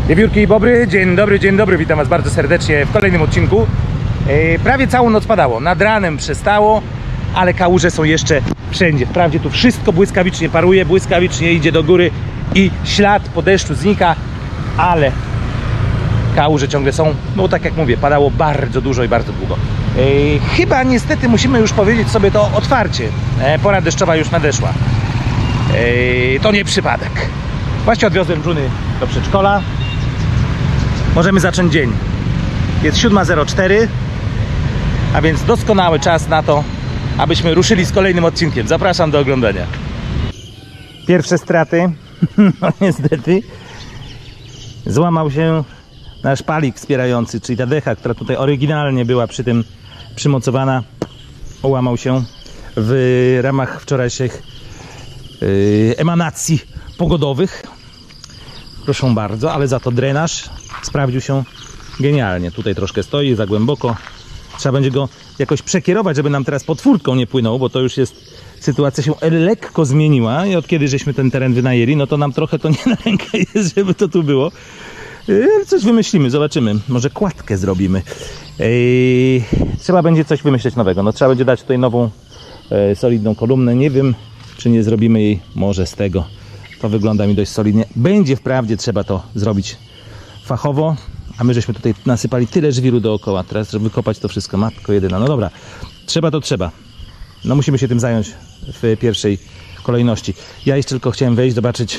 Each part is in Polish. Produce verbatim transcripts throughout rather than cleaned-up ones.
Wiewiórki i bobry, dzień dobry, dzień dobry, witam was bardzo serdecznie w kolejnym odcinku. Yy, prawie całą noc padało, nad ranem przestało, ale kałuże są jeszcze wszędzie. Wprawdzie tu wszystko błyskawicznie paruje, błyskawicznie idzie do góry i ślad po deszczu znika, ale kałuże ciągle są, no tak jak mówię, padało bardzo dużo i bardzo długo. Yy, chyba niestety musimy już powiedzieć sobie to otwarcie, yy, pora deszczowa już nadeszła. Yy, to nie przypadek. Właśnie odwiozłem Juny do przedszkola. Możemy zacząć dzień. Jest siódma zero cztery, a więc doskonały czas na to, abyśmy ruszyli z kolejnym odcinkiem. Zapraszam do oglądania. Pierwsze straty, no niestety, złamał się nasz palik wspierający, czyli ta decha, która tutaj oryginalnie była przy tym przymocowana, połamał się w ramach wczorajszych yy, emanacji pogodowych. Proszę bardzo, ale za to drenaż sprawdził się genialnie. Tutaj troszkę stoi, za głęboko. Trzeba będzie go jakoś przekierować, żeby nam teraz pod furtką nie płynął, bo to już jest, sytuacja się lekko zmieniła i od kiedy żeśmy ten teren wynajęli, no to nam trochę to nie na rękę jest, żeby to tu było. Coś wymyślimy, zobaczymy. Może kładkę zrobimy. Eee, trzeba będzie coś wymyśleć nowego. No trzeba będzie dać tutaj nową, e, solidną kolumnę. Nie wiem, czy nie zrobimy jej może z tego. To wygląda mi dość solidnie. Będzie wprawdzie trzeba to zrobić fachowo, a my żeśmy tutaj nasypali tyle żwiru dookoła teraz, żeby wykopać to wszystko. Matko jedyna. No dobra, trzeba to trzeba. No musimy się tym zająć w pierwszej kolejności. Ja jeszcze tylko chciałem wejść, zobaczyć.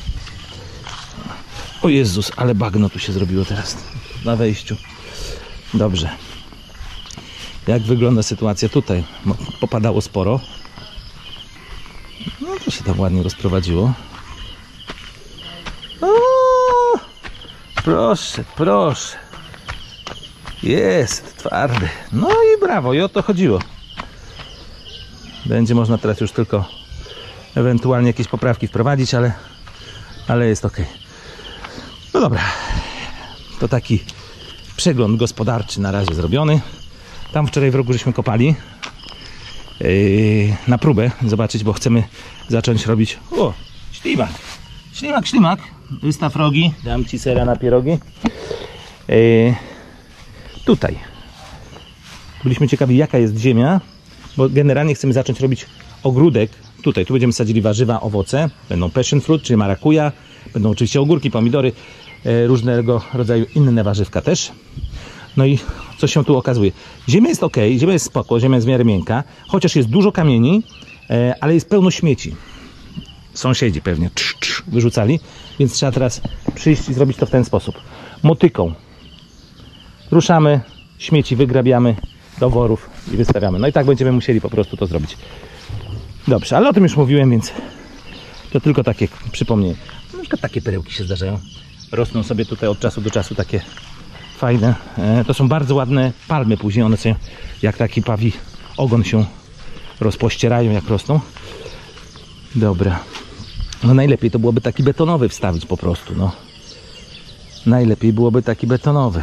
O Jezus, ale bagno tu się zrobiło teraz na wejściu. Dobrze. Jak wygląda sytuacja tutaj? Popadało sporo. No to się tam ładnie rozprowadziło. O, proszę, proszę. Jest twardy. No i brawo, i o to chodziło. Będzie można teraz już tylko ewentualnie jakieś poprawki wprowadzić, ale, ale jest ok. No dobra. To taki przegląd gospodarczy na razie zrobiony. Tam wczoraj w rogu żeśmy kopali. Yy, na próbę zobaczyć, bo chcemy zacząć robić. O, ślimak, ślimak, ślimak. Wystaw rogi, dam ci sera na pierogi. Yy, tutaj byliśmy ciekawi, jaka jest ziemia, bo generalnie chcemy zacząć robić ogródek. Tutaj, tu będziemy sadzili warzywa, owoce, będą passion fruit, czyli marakuja, będą oczywiście ogórki, pomidory, yy, różnego rodzaju inne warzywka też. No i co się tu okazuje? Ziemia jest ok, ziemia jest spoko, ziemia jest w miarę miękka, chociaż jest dużo kamieni, e, ale jest pełno śmieci. Sąsiedzi pewnie cz, cz, wyrzucali, więc trzeba teraz przyjść i zrobić to w ten sposób. Motyką ruszamy, śmieci wygrabiamy do worów i wystawiamy. No i tak będziemy musieli po prostu to zrobić. Dobrze, ale o tym już mówiłem, więc to tylko takie przypomnienie. Na przykład takie perełki się zdarzają. Rosną sobie tutaj od czasu do czasu takie fajne. To są bardzo ładne palmy później. One są jak taki pawi ogon się rozpościerają, jak rosną. Dobra. No najlepiej to byłoby taki betonowy wstawić po prostu. No. Najlepiej byłoby taki betonowy.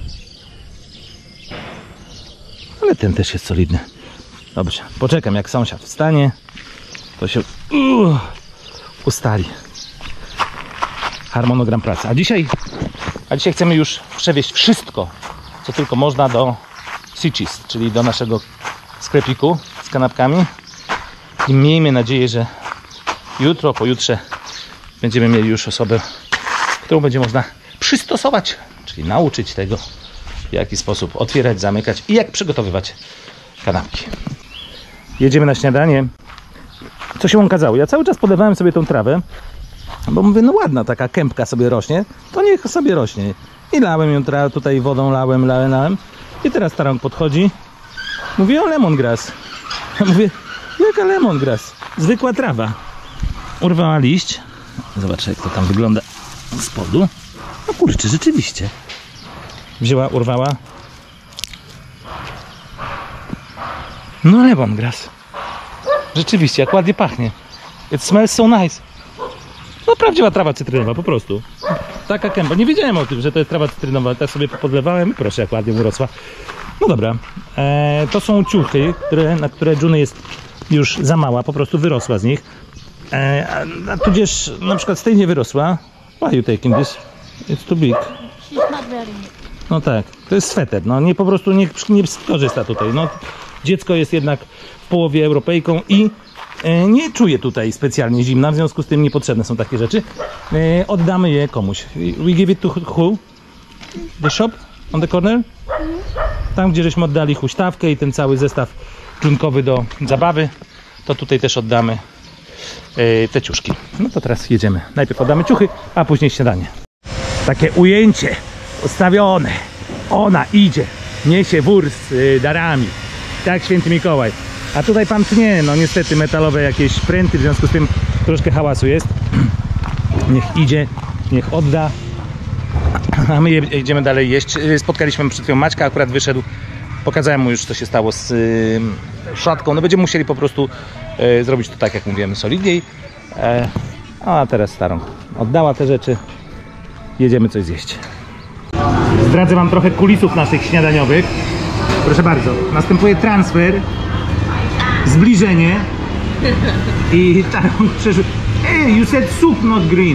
Ale ten też jest solidny. Dobrze. Poczekam, jak sąsiad wstanie, to się uh, ustali harmonogram pracy. A dzisiaj A dzisiaj chcemy już przewieźć wszystko, co tylko można do Sichis, czyli do naszego sklepiku z kanapkami. I miejmy nadzieję, że jutro, pojutrze będziemy mieli już osobę, którą będzie można przystosować, czyli nauczyć tego, w jaki sposób otwierać, zamykać i jak przygotowywać kanapki. Jedziemy na śniadanie. Co się okazało? Ja cały czas podlewałem sobie tą trawę, bo mówię, no ładna taka kępka sobie rośnie, to niech sobie rośnie. I lałem ją tutaj wodą, lałem, lałem, lałem. I teraz Tarąg podchodzi, mówi o lemongrass. Ja mówię, jaka lemongrass? Zwykła trawa. Urwała liść. Zobaczcie, jak to tam wygląda z spodu. No kurczę, rzeczywiście. Wzięła, urwała. No lemongrass. Rzeczywiście, jak ładnie pachnie. It smells so nice. No prawdziwa trawa cytrynowa, po prostu. Taka kępa. Nie wiedziałem o tym, że to jest trawa cytrynowa. Tak sobie podlewałem i proszę, jak ładnie urosła. No dobra. E, to są ciuchy, które, na które Juny jest już za mała. Po prostu wyrosła z nich. E, a, a tudzież na przykład z tej nie wyrosła. Why are you taking this? It's too big. She's not wearing it. No tak, to jest sweter, no nie po prostu nie, nie korzysta tutaj. No, dziecko jest jednak w połowie Europejką i e, nie czuje tutaj specjalnie zimna, w związku z tym niepotrzebne są takie rzeczy. E, oddamy je komuś. We give it to who? The shop? On the corner? Tam, gdzie żeśmy oddali huśtawkę i ten cały zestaw dżunkowy do zabawy, to tutaj też oddamy e, te ciuszki. No to teraz jedziemy. Najpierw oddamy ciuchy, a później śniadanie. Takie ujęcie ustawione. Ona idzie, niesie wór z y, darami. Tak, święty Mikołaj. A tutaj pan tnie, no niestety metalowe jakieś pręty, w związku z tym troszkę hałasu jest. Niech idzie, niech odda. A my jedziemy dalej jeść. Spotkaliśmy przed chwilą Maćka, akurat wyszedł. Pokazałem mu już, co się stało z y, szatką. No będziemy musieli po prostu y, zrobić to tak, jak mówiłem, solidniej. E, a teraz starą oddała te rzeczy. Jedziemy coś zjeść. Zdradzę wam trochę kulisów naszych śniadaniowych. Proszę bardzo, następuje transfer, zbliżenie i Taron przeszły. Hey, you said soup, not green.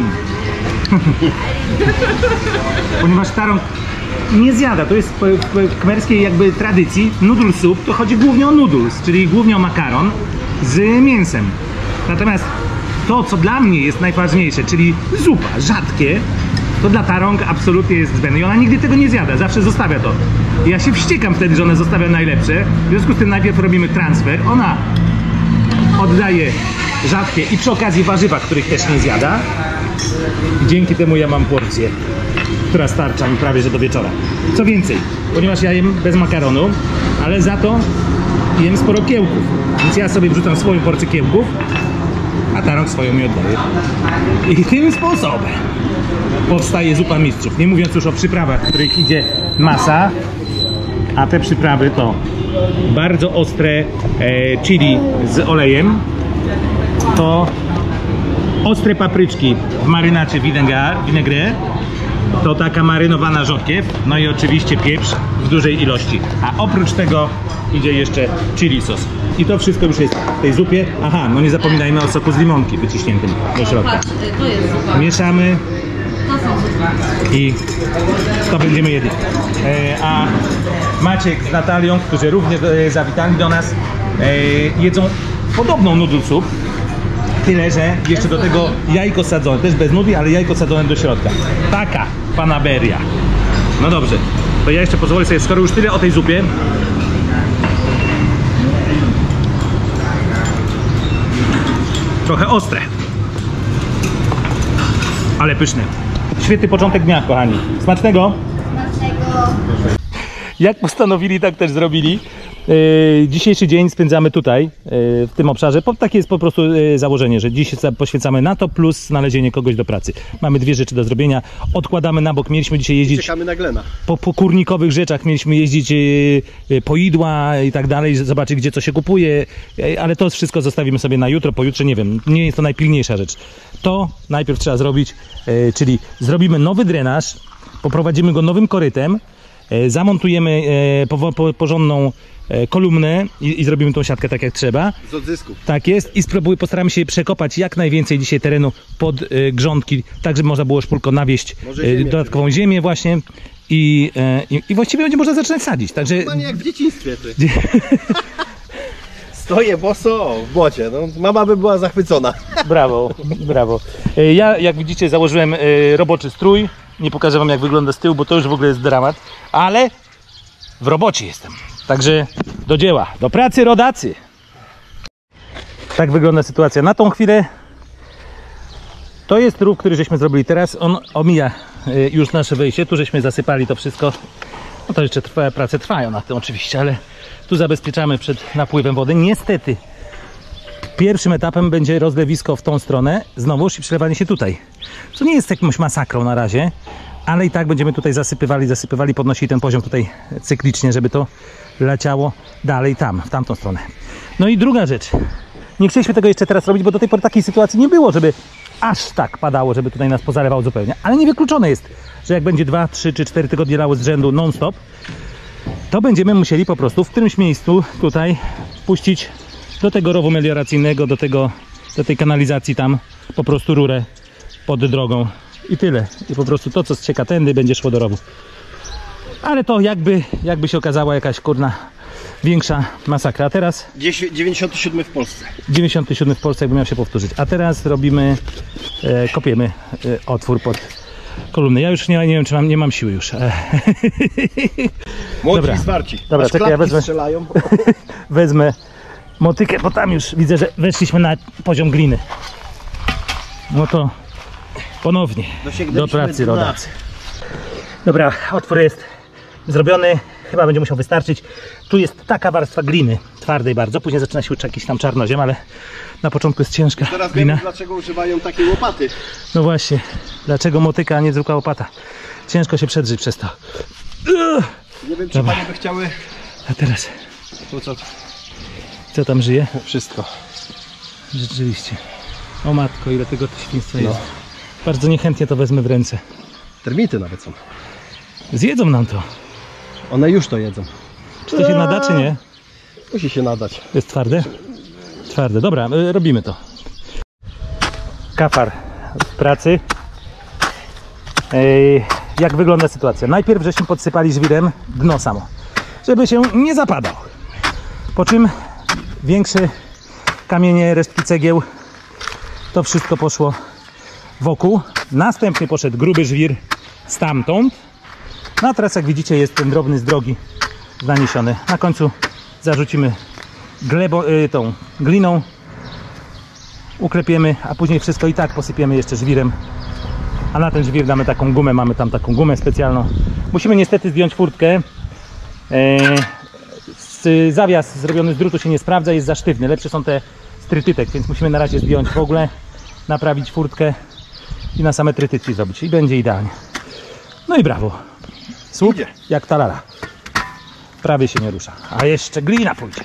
Ponieważ Taron nie zjada, to jest w kmerskiej jakby tradycji, noodle soup to chodzi głównie o noodles, czyli głównie o makaron z mięsem. Natomiast to, co dla mnie jest najważniejsze, czyli zupa, rzadkie, to dla Tarong absolutnie jest zbędne i ona nigdy tego nie zjada, zawsze zostawia to. I ja się wściekam wtedy, że one zostawia najlepsze, w związku z tym najpierw robimy transfer, ona oddaje rzadkie i przy okazji warzywa, których też nie zjada. I dzięki temu ja mam porcję, która starcza mi prawie że do wieczora. Co więcej, ponieważ ja jem bez makaronu, ale za to jem sporo kiełków, więc ja sobie wrzucam swoją porcję kiełków, a Tarong swoją mi oddaje. I tym sposobem powstaje zupa mistrzów. Nie mówiąc już o przyprawach, w których idzie masa, a te przyprawy to bardzo ostre e, chili z olejem, to ostre papryczki w marynacie vinaigrette, to taka marynowana rzodkiew, no i oczywiście pieprz w dużej ilości. A oprócz tego idzie jeszcze chili sos. I to wszystko już jest w tej zupie. Aha, no nie zapominajmy o soku z limonki wyciśniętym do środka. To jest zupa. Mieszamy To są zupa. i to będziemy jedli. E, a Maciek z Natalią, którzy również e, zawitali do nas, e, jedzą podobną noodle soup, tyle że jeszcze do tego jajko sadzone, też bez nudli, ale jajko sadzone do środka. Taka fanaberia. No dobrze, to ja jeszcze pozwolę sobie, skoro już tyle o tej zupie, trochę ostre, ale pyszne. Świetny początek dnia, kochani. Smacznego! Jak postanowili, tak też zrobili. Yy, dzisiejszy dzień spędzamy tutaj, yy, w tym obszarze. Po, takie jest po prostu yy, założenie, że dziś poświęcamy na to plus znalezienie kogoś do pracy. Mamy dwie rzeczy do zrobienia. Odkładamy na bok. Mieliśmy dzisiaj jeździć. Czekamy na Glena. Po, po kurnikowych rzeczach mieliśmy jeździć yy, yy, po idła i tak dalej, zobaczyć gdzie co się kupuje, yy, ale to wszystko zostawimy sobie na jutro, pojutrze, nie wiem, nie jest to najpilniejsza rzecz. To najpierw trzeba zrobić, yy, czyli zrobimy nowy drenaż, poprowadzimy go nowym korytem, yy, zamontujemy yy, po, po, porządną kolumnę i, i zrobimy tą siatkę tak jak trzeba. Z odzysków. Tak jest i spróbuj, postaramy się przekopać jak najwięcej dzisiaj terenu pod y, grządki, tak żeby można było szpulko nawieść y, dodatkową ziemię właśnie i, y, i właściwie będzie można zaczynać sadzić. Także... Panie, jak w dzieciństwie ty. Stoję boso w błocie, no, mama by była zachwycona. Brawo, brawo. Y, ja jak widzicie założyłem y, roboczy strój, nie pokażę wam jak wygląda z tyłu, bo to już w ogóle jest dramat, ale w robocie jestem. Także do dzieła, do pracy rodacy. Tak wygląda sytuacja na tą chwilę. To jest rów, który żeśmy zrobili teraz. On omija już nasze wejście. Tu żeśmy zasypali to wszystko. No to jeszcze trwa, prace trwają na tym oczywiście, ale tu zabezpieczamy przed napływem wody. Niestety pierwszym etapem będzie rozlewisko w tą stronę znowuż i przelewanie się tutaj. Co nie jest jakąś masakrą na razie, ale i tak będziemy tutaj zasypywali, zasypywali, podnosili ten poziom tutaj cyklicznie, żeby to leciało dalej tam, w tamtą stronę. No i druga rzecz. Nie chcieliśmy tego jeszcze teraz robić, bo do tej pory takiej sytuacji nie było, żeby aż tak padało, żeby tutaj nas pozalewało zupełnie. Ale niewykluczone jest, że jak będzie dwa, trzy czy cztery tygodnie lało z rzędu non-stop, to będziemy musieli po prostu w którymś miejscu tutaj puścić do tego rowu melioracyjnego, do, tego, do tej kanalizacji tam po prostu rurę pod drogą i tyle. I po prostu to, co zcieka tędy, będzie szło do rowu. Ale to jakby, jakby się okazała jakaś kurna większa masakra. A teraz dziewięćdziesiąty siódmy w Polsce. dziewięćdziesiąty siódmy w Polsce, jakby miał się powtórzyć. A teraz robimy, e, kopiemy e, otwór pod kolumny. Ja już nie, nie wiem, czy mam, nie mam siły już. E, Młodzi Dobra. i zwarci. Dobra, Aż czekaj, ja klapki wezmę- strzelają. Wezmę motykę, bo tam już widzę, że weszliśmy na poziom gliny. No to ponownie do Dosięgnęliśmy pracy, dna. rodacy. Dobra, otwór jest zrobiony. Chyba będzie musiał wystarczyć. Tu jest taka warstwa gliny, twardej bardzo. Później zaczyna się uczyć jakiś tam czarnoziem, ale na początku jest ciężka Teraz glina. wiemy, dlaczego używają takiej łopaty. No właśnie, dlaczego motyka, a nie zwykła łopata? Ciężko się przedrzeć przez to. Nie wiem, czy Dobra. panie by chciały... A teraz, To co? co tam żyje? Wszystko. Rzeczywiście. O matko, ile tego świństwa jest. No. Bardzo niechętnie to wezmę w ręce. Termity nawet są. Zjedzą nam to. One już to jedzą. Czy to się nada, czy nie? Musi się nadać. Jest twarde? Twarde. Dobra, y, robimy to. Kafar w pracy. Ej, jak wygląda sytuacja? Najpierw żeśmy podsypali żwirem dno samo, żeby się nie zapadał. Po czym większe kamienie, resztki cegieł, to wszystko poszło wokół. Następnie poszedł gruby żwir stamtąd. No a teraz, jak widzicie, jest ten drobny z drogi naniesiony. Na końcu zarzucimy glebo, y, tą gliną, uklepiemy, a później wszystko i tak posypiemy jeszcze żwirem. A na ten żwir damy taką gumę, mamy tam taką gumę specjalną. Musimy niestety zdjąć furtkę. E, z, zawias zrobiony z drutu się nie sprawdza, jest za sztywny. Lepsze są te z trytytek, więc musimy na razie zdjąć w ogóle, naprawić furtkę i na same trytytki zrobić. I będzie idealnie. No i brawo. Słup Idzie. jak talala. Prawie się nie rusza. A jeszcze glina pójdzie.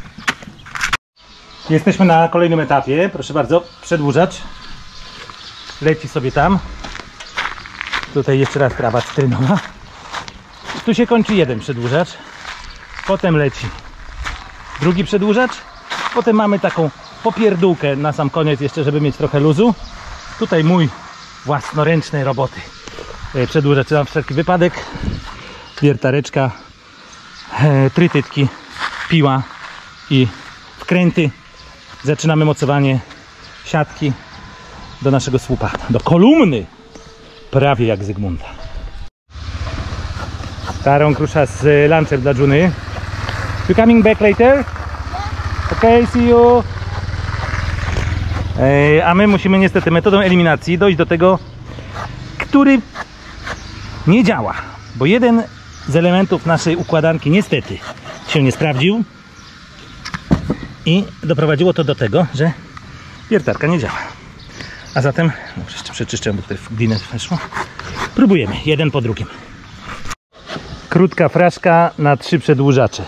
Jesteśmy na kolejnym etapie. Proszę bardzo, przedłużacz. Leci sobie tam. Tutaj jeszcze raz trawa cytrynowa. Tu się kończy jeden przedłużacz. Potem leci drugi przedłużacz. Potem mamy taką popierdółkę na sam koniec jeszcze, żeby mieć trochę luzu. Tutaj mój własnoręcznej roboty e, przedłużacz na wszelki wypadek. Wiertareczka, e, trytytki, piła i wkręty. Zaczynamy mocowanie siatki do naszego słupa, do kolumny, prawie jak Zygmunta. Tarą krusza z lunchem dla Juny. You coming back later? Okay, see you. E, a my musimy niestety metodą eliminacji dojść do tego, który nie działa, bo jeden z elementów naszej układanki niestety się nie sprawdził i doprowadziło to do tego, że wiertarka nie działa. A zatem, no jeszcze przeczyszczę, bo tutaj w glinę weszło. Próbujemy, jeden po drugim. Krótka fraszka na trzy przedłużacze.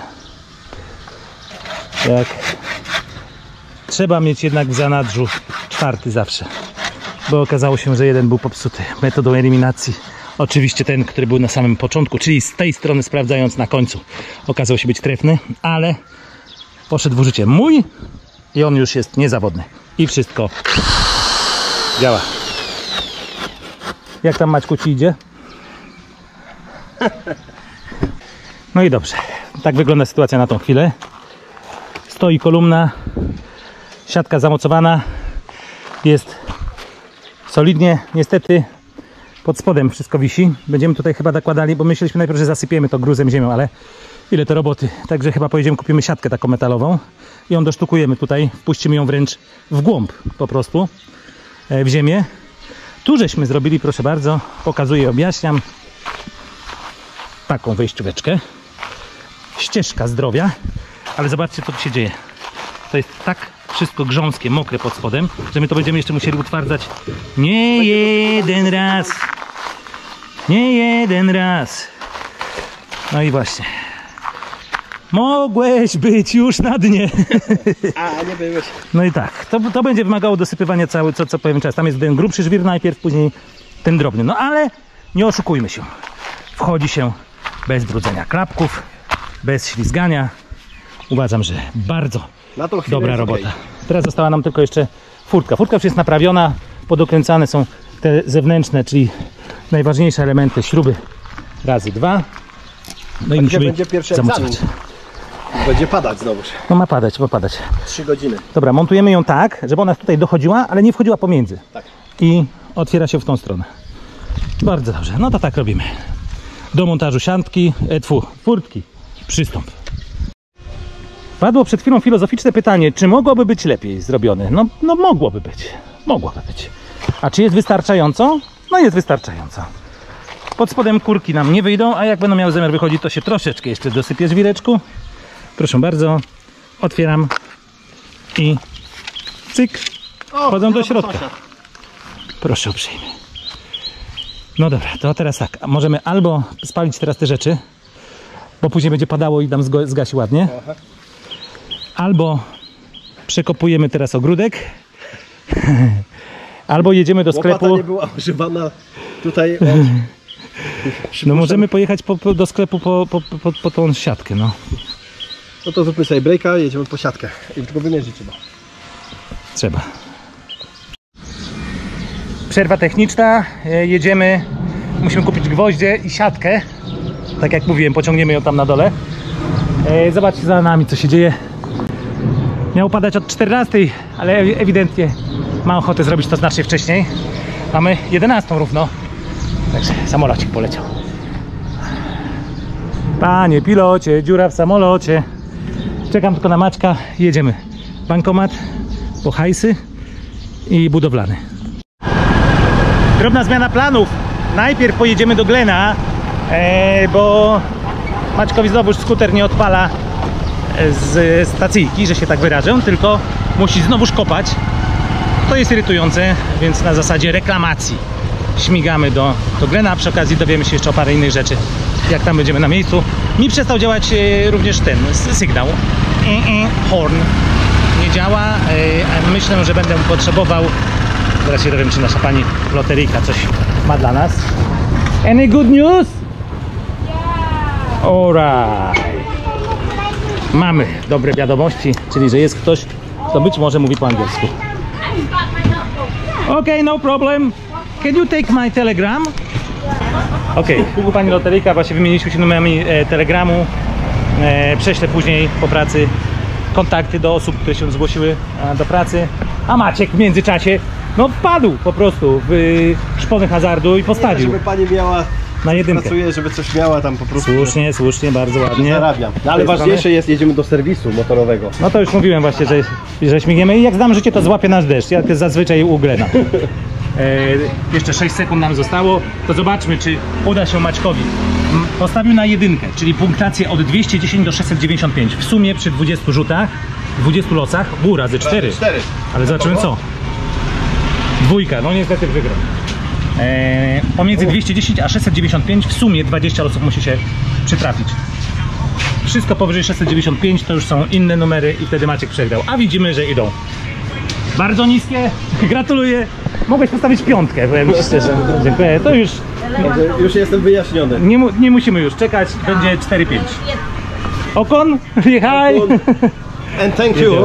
Jak trzeba mieć jednak w zanadrzu czwarty zawsze, bo okazało się, że jeden był popsuty metodą eliminacji. Oczywiście ten, który był na samym początku, czyli z tej strony sprawdzając na końcu, okazał się być trefny, ale poszedł w użycie mój i on już jest niezawodny. I wszystko działa. Jak tam, Maćku, ci idzie? No i dobrze. Tak wygląda sytuacja na tą chwilę. Stoi kolumna, siatka zamocowana, jest solidnie, niestety pod spodem wszystko wisi. Będziemy tutaj chyba nakładali, bo myśleliśmy najpierw, że zasypiemy to gruzem, ziemią, ale ile to roboty. Także chyba pojedziemy, kupimy siatkę taką metalową i ją dosztukujemy tutaj, wpuścimy ją wręcz w głąb po prostu, w ziemię. Tu żeśmy zrobili, proszę bardzo, pokazuję, objaśniam, taką wejścióweczkę. Ścieżka zdrowia, ale zobaczcie, co tu się dzieje. To jest tak wszystko grząskie, mokre pod spodem, że my to będziemy jeszcze musieli utwardzać nie jeden raz. Nie jeden raz. No i właśnie. Mogłeś być już na dnie. A, nie byłeś. No i tak, to, to będzie wymagało dosypywania cały, co, co powiem czas. Tam jest ten grubszy żwir najpierw, później ten drobny. No ale nie oszukujmy się. Wchodzi się bez brudzenia klapków, bez ślizgania. Uważam, że bardzo Na tą chwilę dobra jest robota. okej. Teraz została nam tylko jeszcze furtka. Furtka już jest naprawiona, podokręcane są te zewnętrzne, czyli najważniejsze elementy, śruby razy dwa. No i A musimy będzie pierwszy zamocować. egzamin. Będzie padać znowuż. No ma padać, ma padać. Trzy godziny. Dobra, montujemy ją tak, żeby ona tutaj dochodziła, ale nie wchodziła pomiędzy. Tak. I otwiera się w tą stronę. Bardzo dobrze, no to tak robimy. Do montażu siatki, e, tfu, furtki, przystąp. Padło przed chwilą filozoficzne pytanie, czy mogłoby być lepiej zrobione? No, no mogłoby być, mogłoby być. A czy jest wystarczająco? No jest wystarczająco. Pod spodem kurki nam nie wyjdą, a jak będą miały zamiar wychodzić, to się troszeczkę jeszcze dosypię żwireczku. Proszę bardzo, otwieram i cyk, wchodzą do środka. Proszę uprzejmie. No dobra, to teraz tak, a możemy albo spalić teraz te rzeczy, bo później będzie padało i nam zgo- zgasi ładnie. Albo przekopujemy teraz ogródek, albo jedziemy do Łopata sklepu. nie była używana tutaj. O, No możemy pojechać po, po, do sklepu po, po, po, po tą siatkę, no. No to zróbmy sobie breaka, jedziemy po siatkę. I tylko wymierzyć trzeba. Trzeba. Przerwa techniczna, e, jedziemy, musimy kupić gwoździe i siatkę. Tak jak mówiłem, pociągniemy ją tam na dole. E, zobaczcie za nami, co się dzieje. Miało padać od czternastej, ale ewidentnie ma ochotę zrobić to znacznie wcześniej. Mamy jedenastą równo, także samolocik poleciał. Panie pilocie, dziura w samolocie. Czekam tylko na Maćka, jedziemy. Bankomat, po hajsy i budowlany. Drobna zmiana planów. Najpierw pojedziemy do Glena, e, bo Maćkowi znowuż skuter nie odpala z stacyjki, że się tak wyrażę, tylko musi znowuż kopać. To jest irytujące, więc na zasadzie reklamacji śmigamy do, do Glena. Przy okazji dowiemy się jeszcze o parę innych rzeczy, jak tam będziemy na miejscu. Mi przestał działać e, również ten sygnał. E, e, horn nie działa. E, myślę, że będę potrzebował. Teraz się dowiem, czy nasza pani loteryjka coś ma dla nas. Any good news? Alright. Mamy dobre wiadomości, czyli że jest ktoś, kto być może mówi po angielsku. Okay, no problem. Can you take my telegram? Okej, okay. Pani loteryjka, właśnie wymieniliśmy się numerami e, telegramu. E, prześlę później po pracy kontakty do osób, które się zgłosiły e, do pracy. A Maciek w międzyczasie no wpadł po prostu w y, szpony hazardu i postawił. Nie, żeby pani miała na jedynkę. Pracuję, żeby coś miała tam po prostu. Słusznie, słusznie, bardzo ładnie. Zarabiam. No, ale ważniejsze jest, jedziemy do serwisu motorowego. No to już mówiłem właśnie, że, że śmigniemy i jak znam życie, to złapie nasz deszcz, jak zazwyczaj u Glena. E, jeszcze sześć sekund nam zostało, to zobaczmy, czy uda się Maćkowi. Postawił na jedynkę, czyli punktację od dwieście dziesięć do sześćset dziewięćdziesiąt pięć. W sumie przy dwudziestu rzutach, dwudziestu losach, bu razy cztery. Ale zobaczymy co. Dwójka, no niestety wygrał. Eee, pomiędzy dwieście dziesięć a sześćset dziewięćdziesiąt pięć w sumie dwadzieścia losów musi się przytrafić. Wszystko powyżej sześćset dziewięćdziesiąt pięć to już są inne numery i wtedy Maciek przegrał. A widzimy, że idą bardzo niskie. Gratuluję. Mogłeś postawić piątkę, powiem ci szczerze. Dziękuję. To już Już jestem wyjaśniony. nie, mu, nie musimy już czekać. Będzie cztery pięć. Okon, hi. And thank you.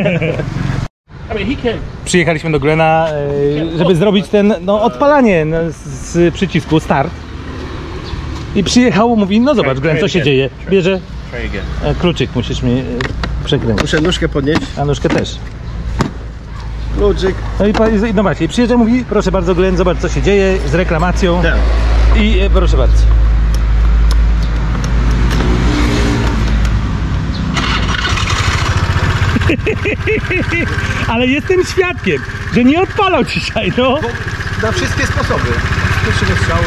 Przyjechaliśmy do Glena, żeby zrobić ten no, odpalanie z przycisku start. I przyjechał, mówi, no zobacz Glen, co się dzieje. Bierze kluczyk, musisz mi przekręcić. Muszę nóżkę podnieść. A nóżkę też. Kluczyk. No i no właśnie, i przyjeżdża, mówi, proszę bardzo Glen, zobacz co się dzieje z reklamacją. Tak. I e, proszę bardzo. Ale jestem świadkiem, że nie odpalał dzisiaj, no. Na wszystkie sposoby. Pierwszy wystrzał.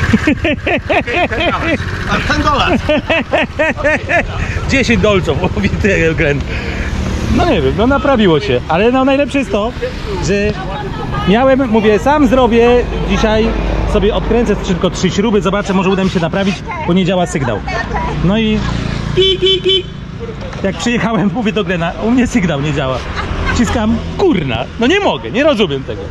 A ten dolar. dziesięć dolców, mówi Glen. No nie wiem, no naprawiło się, ale no najlepsze jest to, że miałem, mówię, sam zrobię dzisiaj, sobie odkręcę tylko trzy śruby, zobaczę, może uda mi się naprawić, bo nie działa sygnał. No i ki, ki, ki. Jak przyjechałem, mówię do Glena, u mnie sygnał nie działa. Wciskam, kurna, no nie mogę, nie rozumiem tego.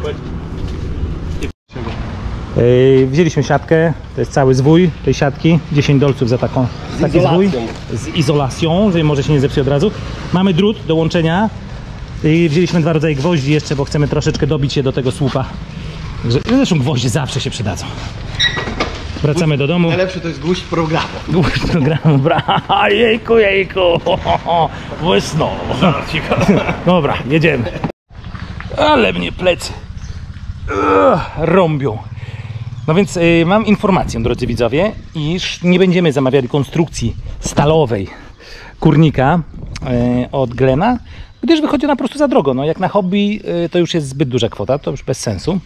Yy, wzięliśmy siatkę, to jest cały zwój tej siatki, dziesięć dolców za taką, taki zwój z izolacją, że może się nie zepsuje od razu. Mamy drut do łączenia i wzięliśmy dwa rodzaje gwoździ jeszcze, bo chcemy troszeczkę dobić je do tego słupa Zresztą gwoździe zawsze się przydadzą. Wracamy do domu. Najlepszy to jest gwóźdź programu. Gwóźdź programu, bra. Jejku, jejku. Łysno. Dobra, jedziemy. Ale mnie plecy Ugh, rąbią. No więc y, mam informację, drodzy widzowie, iż nie będziemy zamawiali konstrukcji stalowej kurnika y, od Glena, gdyż wychodzi ona po prostu za drogo. No, jak na hobby y, to już jest zbyt duża kwota, to już bez sensu.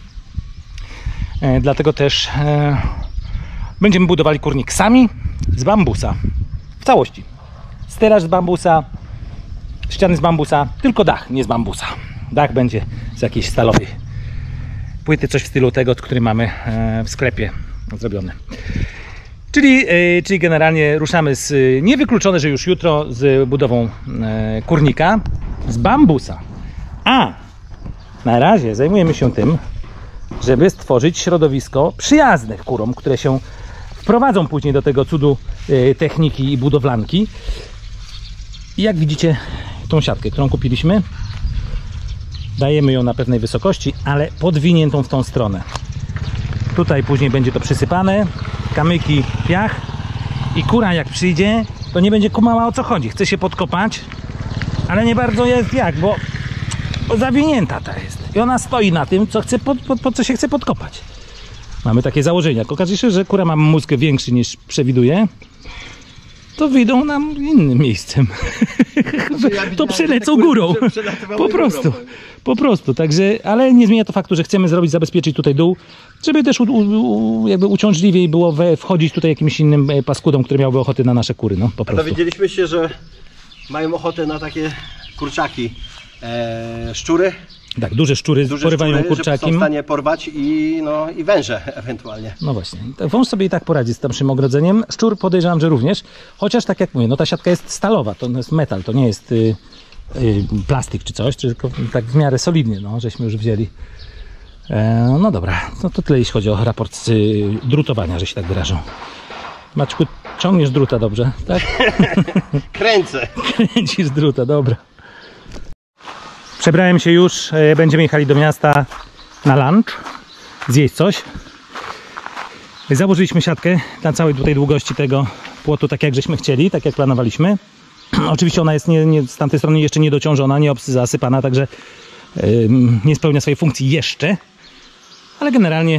Y, dlatego też y, będziemy budowali kurnik sami z bambusa. W całości. Stelaż z bambusa, ściany z bambusa, tylko dach nie z bambusa. Dach będzie z jakiejś stalowej płyty, coś w stylu tego, który mamy w sklepie zrobiony. Czyli, czyli generalnie ruszamy z, niewykluczone, że już jutro, z budową kurnika z bambusa. A na razie zajmujemy się tym, żeby stworzyć środowisko przyjazne kurom, które się wprowadzą później do tego cudu techniki i budowlanki. I jak widzicie tą siatkę, którą kupiliśmy, dajemy ją na pewnej wysokości, ale podwiniętą w tą stronę. Tutaj później będzie to przysypane, kamyki, piach i kura jak przyjdzie, to nie będzie kumała, o co chodzi. Chce się podkopać, ale nie bardzo jest jak, bo, bo zawinięta ta jest. I ona stoi na tym, co chce pod, pod, pod co się chce podkopać. Mamy takie założenia. Jak okaże się, że kura ma mózg większy niż przewiduje, to wyjdą nam innym miejscem. To przelecą górą. Po prostu. Po prostu. Także, ale nie zmienia to faktu, że chcemy zrobić, zabezpieczyć tutaj dół, żeby też u, u, jakby uciążliwiej było we, wchodzić tutaj jakimś innym paskudom, który miałby ochoty na nasze kury. No, po prostu. Dowiedzieliśmy się, że mają ochotę na takie kurczaki, e, szczury. Tak, duże szczury duże porywają szczury, kurczaki. Są w stanie porwać i, no, i węże ewentualnie. No właśnie. Wąż sobie i tak poradzi z tamszym ogrodzeniem. Szczur podejrzewam, że również. Chociaż tak jak mówię, no ta siatka jest stalowa, to jest metal, to nie jest y, y, plastik czy coś, tylko tak w miarę solidnie, no, żeśmy już wzięli. E, no dobra, no to tyle jeśli chodzi o raport z y, drutowania, że się tak wyrażą. Maćku, ciągniesz druta dobrze, tak? Kręcę. Kręcisz druta, dobra. Przebrałem się już, będziemy jechali do miasta na lunch, zjeść coś. Założyliśmy siatkę na całej tutaj długości tego płotu, tak jak żeśmy chcieli, tak jak planowaliśmy. Oczywiście ona jest nie, nie, z tamtej strony jeszcze nie dociążona, nie zasypana, także yy, nie spełnia swojej funkcji jeszcze. Ale generalnie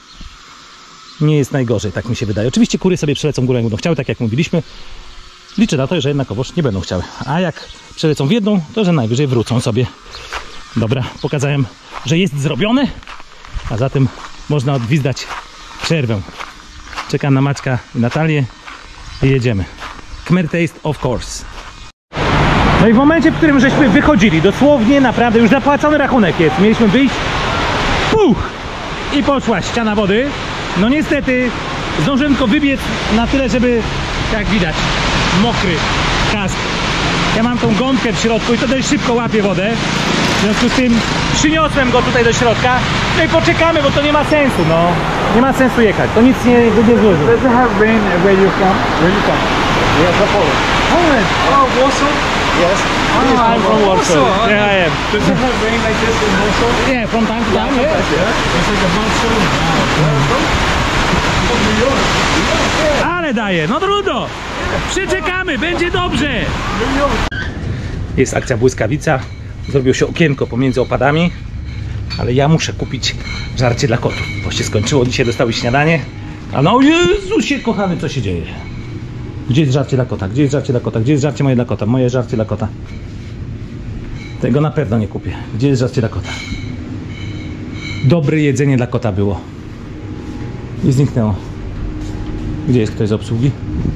nie jest najgorzej, tak mi się wydaje. Oczywiście kury sobie przelecą górę, jak będą chciały, tak jak mówiliśmy. Liczę na to, że jednakowoż nie będą chciały. A jak przelecą w jedną, to że najwyżej wrócą sobie. Dobra, pokazałem, że jest zrobione, a zatem można odgwizdać przerwę. Czekam na Maćka i Natalię i jedziemy. Khmer taste, of course. No i w momencie, w którym żeśmy wychodzili, dosłownie naprawdę już zapłacony rachunek jest. Mieliśmy wyjść, puch! I poszła ściana wody. No niestety zdążyłem tylko wybiec na tyle, żeby, jak widać, mokry kask. Ja mam tą gąbkę w środku i to dość szybko łapie wodę. W związku z tym przyniosłem go tutaj do środka. No i poczekamy, bo to nie ma sensu, no. Nie ma sensu jechać, to nic nie, nie złoży. Does it have rain where you come? Where you come? Yes, of course. Poland. Oh, Warsaw. Yes. Oh, I'm from Warsaw. Yeah, I am. Does it have rain like this in Warsaw? Yeah, from time to time, yeah. Yeah. It's like a monsoon. Wow. From New York. Ale daje, no trudno. Przeczekamy, będzie dobrze. Jest akcja błyskawica. Zrobiło się okienko pomiędzy opadami. Ale ja muszę kupić żarcie dla kotów, bo się skończyło, dzisiaj dostały śniadanie. A no Jezusie kochany, co się dzieje? Gdzie jest żarcie dla kota? Gdzie jest żarcie dla kota? Gdzie jest żarcie moje dla kota? Moje żarcie dla kota. Tego na pewno nie kupię. Gdzie jest żarcie dla kota? Dobre jedzenie dla kota było. I zniknęło. Gdzie jest ktoś z obsługi?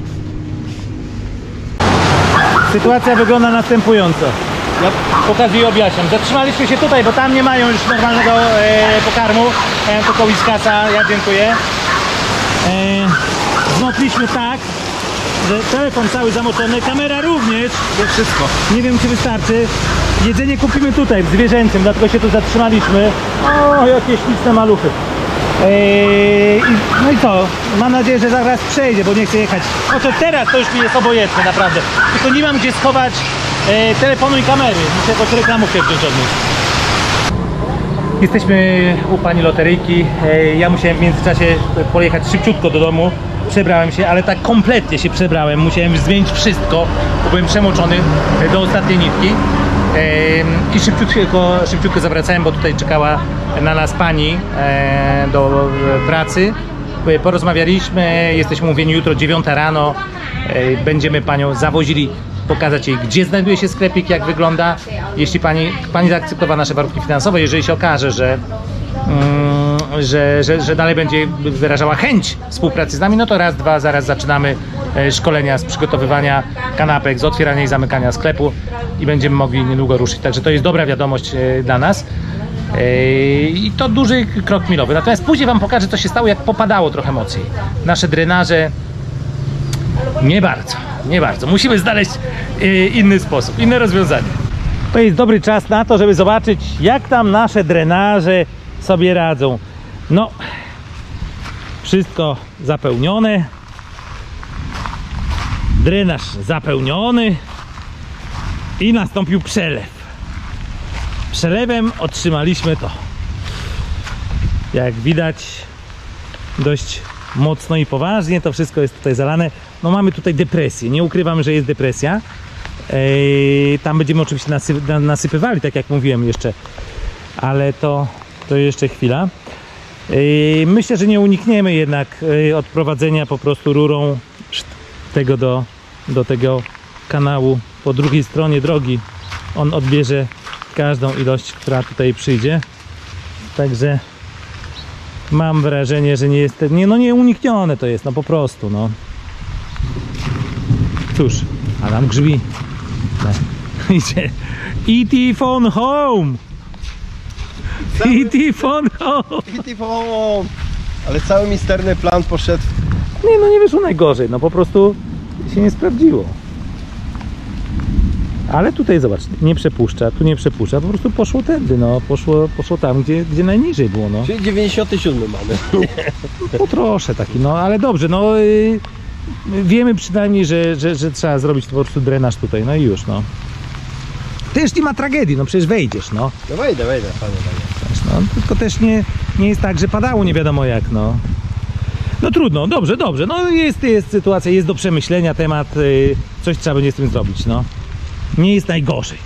Sytuacja wygląda następująco. Ja pokazuję i objaśniam. Zatrzymaliśmy się tutaj, bo tam nie mają już normalnego e, pokarmu. Ja tylko Whiskasa, ja dziękuję. E, zmokliśmy tak, że telefon cały zamoczony, kamera również. To wszystko. Nie wiem, czy wystarczy. Jedzenie kupimy tutaj, w zwierzęcym, dlatego się tu zatrzymaliśmy. O, jakieś śliczne maluchy. Eee, i, no i co? Mam nadzieję, że zaraz przejdzie, bo nie chcę jechać. O to teraz to już mi jest obojętne, naprawdę. Tylko nie mam gdzie schować e, telefonu i kamery. Muszę jakąś reklamówkę wziąć od nich. Jesteśmy u pani loteryjki. E, Ja musiałem w międzyczasie pojechać szybciutko do domu. Przebrałem się, ale tak kompletnie się przebrałem. Musiałem zmienić wszystko, bo byłem przemoczony do ostatniej nitki. E, I szybciutko, szybciutko zawracałem, bo tutaj czekała na nas pani e, do pracy. Porozmawialiśmy, jesteśmy umówieni jutro dziewiąta rano. E, Będziemy panią zawozili, pokazać jej, gdzie znajduje się sklepik, jak wygląda. Jeśli pani, pani zaakceptowała nasze warunki finansowe, jeżeli się okaże, że, mm, że, że, że dalej będzie wyrażała chęć współpracy z nami, no to raz, dwa, zaraz zaczynamy e, szkolenia z przygotowywania kanapek, z otwierania i zamykania sklepu i będziemy mogli niedługo ruszyć. Także to jest dobra wiadomość e, dla nas. E, I to duży krok milowy. Natomiast później wam pokażę, co się stało, jak popadało trochę mocniej. Nasze drenaże nie bardzo, nie bardzo. Musimy znaleźć y, inny sposób, inne rozwiązanie. To jest dobry czas na to, żeby zobaczyć, jak tam nasze drenaże sobie radzą. No, wszystko zapełnione. Drenaż zapełniony i nastąpił przelew. Przelewem otrzymaliśmy to. Jak widać, dość mocno i poważnie to wszystko jest tutaj zalane. No mamy tutaj depresję, nie ukrywam, że jest depresja. Eee, tam będziemy oczywiście nasy nasypywali, tak jak mówiłem jeszcze, ale to, to jeszcze chwila. Eee, myślę, że nie unikniemy jednak e, odprowadzenia po prostu rurą tego do, do tego kanału po drugiej stronie drogi. On odbierze każdą ilość, która tutaj przyjdzie. Także mam wrażenie, że nie jest, nie, no nieuniknione to jest, no po prostu, no. Cóż, Adam grzmi. No. Idzie. E T phone home! E T phone home! I typowo, ale cały misterny plan poszedł. Nie, no nie wyszło najgorzej, no po prostu się nie sprawdziło. Ale tutaj zobacz, nie przepuszcza, tu nie przepuszcza, po prostu poszło tędy, no, poszło, poszło tam, gdzie, gdzie najniżej było, no. Czyli dziewięćdziesiąty siódmy mamy. Po trosze taki, no, ale dobrze, no, yy, wiemy przynajmniej, że, że, że trzeba zrobić po prostu drenaż tutaj, no i już, no. Też nie ma tragedii, no przecież wejdziesz, no. No wejdę, wejdę, panie, panie. No, tylko też nie, nie jest tak, że padało nie wiadomo jak, no. No trudno, dobrze, dobrze, no jest, jest sytuacja, jest do przemyślenia temat, yy, coś trzeba będzie z tym zrobić, no. Nie jest najgorzej.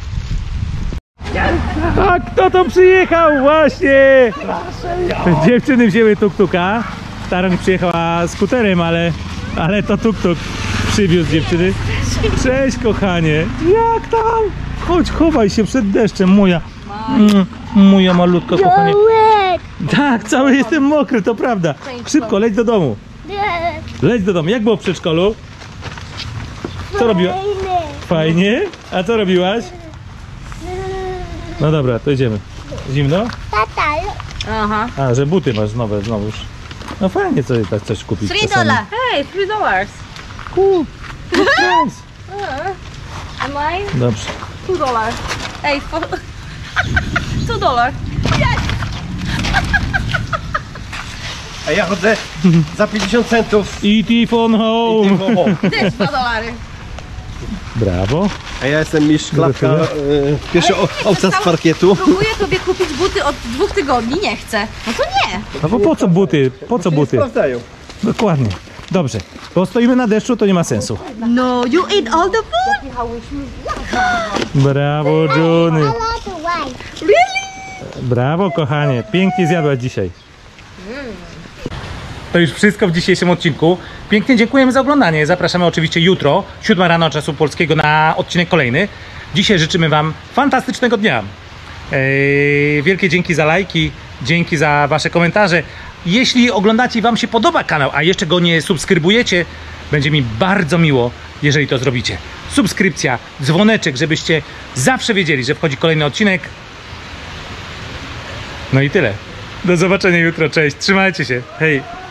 A kto to przyjechał? Właśnie! Dziewczyny wzięły tuk-tuka. Staroń przyjechała skuterem, ale, ale to tuk-tuk przywiózł dziewczyny. Cześć kochanie! Jak tam? Chodź, chowaj się przed deszczem, moja. Mm, moja malutko kochanie. Tak, cały jestem mokry, to prawda. Szybko, leć do domu. Leć do domu. Jak było w przedszkolu? Co robiła? Fajnie? A co robiłaś? No dobra, to idziemy. Zimno? Aha. A, że buty masz nowe znowuż. No fajnie co, tak coś kupić. Three czasami. dollar. Hey, three dollars. Cool. Good price. Am I? Dobrze. Two dollar. Hey, for... two dollar. A ja chodzę za pięćdziesiąt centów. E T phone home. I typowo. Też dwa dolary. Brawo. A ja jestem mistrz klatka, e, pierwszy o- owca z parkietu. Próbuję tobie kupić buty od dwóch tygodni, nie chcę. No to nie. No bo po co buty? Po co buty? Sprawdzają. Dokładnie. Dobrze. Bo stoimy na deszczu, to nie ma sensu. No, you eat all the food? Brawo, Johnny. Really? Brawo, kochanie. Pięknie zjadłaś dzisiaj. To już wszystko w dzisiejszym odcinku. Pięknie dziękujemy za oglądanie. Zapraszamy oczywiście jutro, siódma rano czasu polskiego, na odcinek kolejny. Dzisiaj życzymy wam fantastycznego dnia. Eee, wielkie dzięki za lajki, dzięki za wasze komentarze. Jeśli oglądacie i wam się podoba kanał, a jeszcze go nie subskrybujecie, będzie mi bardzo miło, jeżeli to zrobicie. Subskrypcja, dzwoneczek, żebyście zawsze wiedzieli, że wchodzi kolejny odcinek. No i tyle. Do zobaczenia jutro. Cześć. Trzymajcie się. Hej.